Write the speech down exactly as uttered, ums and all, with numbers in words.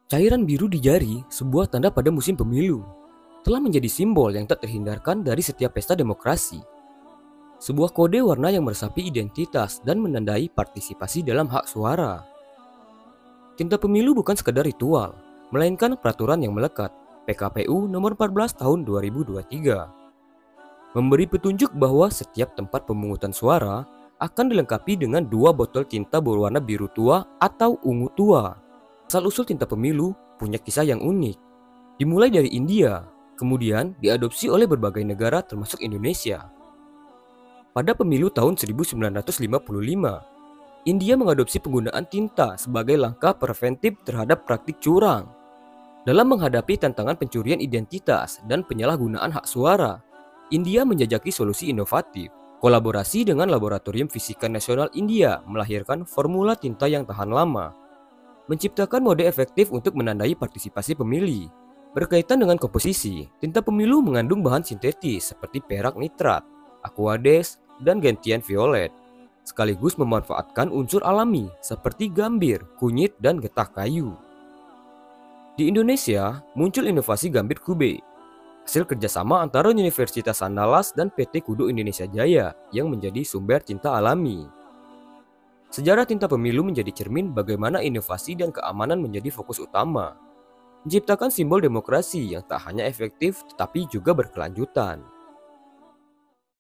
Cairan biru di jari, sebuah tanda pada musim pemilu, telah menjadi simbol yang tak terhindarkan dari setiap pesta demokrasi. Sebuah kode warna yang meresapi identitas dan menandai partisipasi dalam hak suara. Tinta pemilu bukan sekadar ritual, melainkan peraturan yang melekat, P K P U nomor empat belas tahun dua ribu dua puluh tiga. Memberi petunjuk bahwa setiap tempat pemungutan suara akan dilengkapi dengan dua botol tinta berwarna biru tua atau ungu tua. Asal-usul tinta pemilu punya kisah yang unik. Dimulai dari India, kemudian diadopsi oleh berbagai negara termasuk Indonesia. Pada pemilu tahun seribu sembilan ratus lima puluh lima, India mengadopsi penggunaan tinta sebagai langkah preventif terhadap praktik curang. Dalam menghadapi tantangan pencurian identitas dan penyalahgunaan hak suara, India menjajaki solusi inovatif. Kolaborasi dengan Laboratorium Fisika Nasional India melahirkan formula tinta yang tahan lama, menciptakan mode efektif untuk menandai partisipasi pemilih. Berkaitan dengan komposisi, tinta pemilu mengandung bahan sintetis seperti perak nitrat, aquades, dan gentian violet, sekaligus memanfaatkan unsur alami seperti gambir, kunyit, dan getah kayu. Di Indonesia, muncul inovasi gambir kube, hasil kerjasama antara Universitas Andalas dan P T Kudo Indonesia Jaya yang menjadi sumber tinta alami. Sejarah tinta pemilu menjadi cermin bagaimana inovasi dan keamanan menjadi fokus utama, menciptakan simbol demokrasi yang tak hanya efektif tetapi juga berkelanjutan.